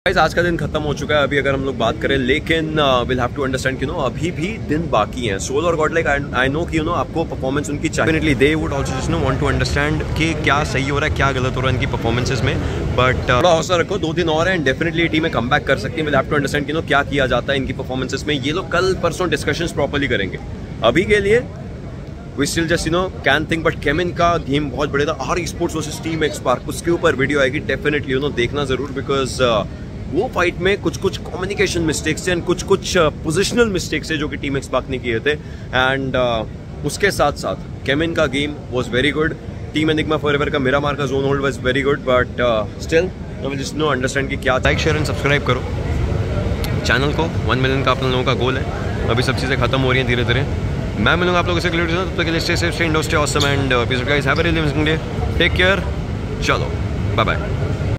आज का दिन खत्म हो चुका है अभी अगर हम लोग बात करें, लेकिन विल हैव टू अंडरस्टैंड अभी भी दिन बाकी हैं। सोल और गॉड लाइक आई नो कि आपको परफॉर्मेंस उनकी definitely they would also just want to understand कि क्या सही हो रहा है क्या गलत हो रहा है इनकी परफॉर्मेंसेस में। बट थोड़ा हौसला रखो, 2 दिन और हैं, डेफिनेटली टीमें कम बैक कर सकती है। विल हैव टू अंडरस्टैंड क्या किया जाता है इनकी परफॉर्मेंसेस में। ये लोग कल परसों डिस्कशंस प्रॉपर्ली करेंगे। अभी के लिए we still just can think, but केमिन का गेम बहुत बड़े था। R sports versus team X park, उसके ऊपर वीडियो आएगी, डेफिनेटली देखना जरूर, बिकॉज वो फाइट में कुछ कम्युनिकेशन मिस्टेक्स थे एंड कुछ पोजिशनल मिस्टेक्स थे जो कि टीम एक्स पार्क ने किए थे। एंड उसके साथ साथ केमिन का game was very good. Team enigma forever का मिरामार का zone hold was very good, but still I will just understand कि क्या। लाइक शेयर एंड सब्सक्राइब करो चैनल को। 1 मिलियन का आप लोगों का गोल है। अभी सब चीज़ें खत्म हो रही हैं धीरे धीरे। मैं मिलूंगा आप लोगों से क्लियर, तब तक के लिए stay safe, stay indoor, stay awesome and peace guys, have a really amazing day, take care, चलो बाय बाय।